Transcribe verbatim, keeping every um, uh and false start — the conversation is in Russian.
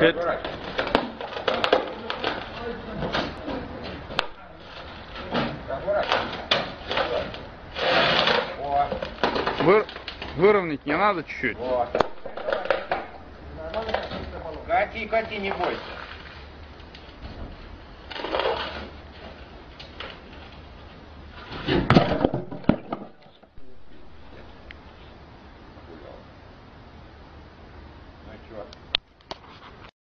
опять. Вы... Выровнять не надо чуть-чуть. Кати, кати, не бойся.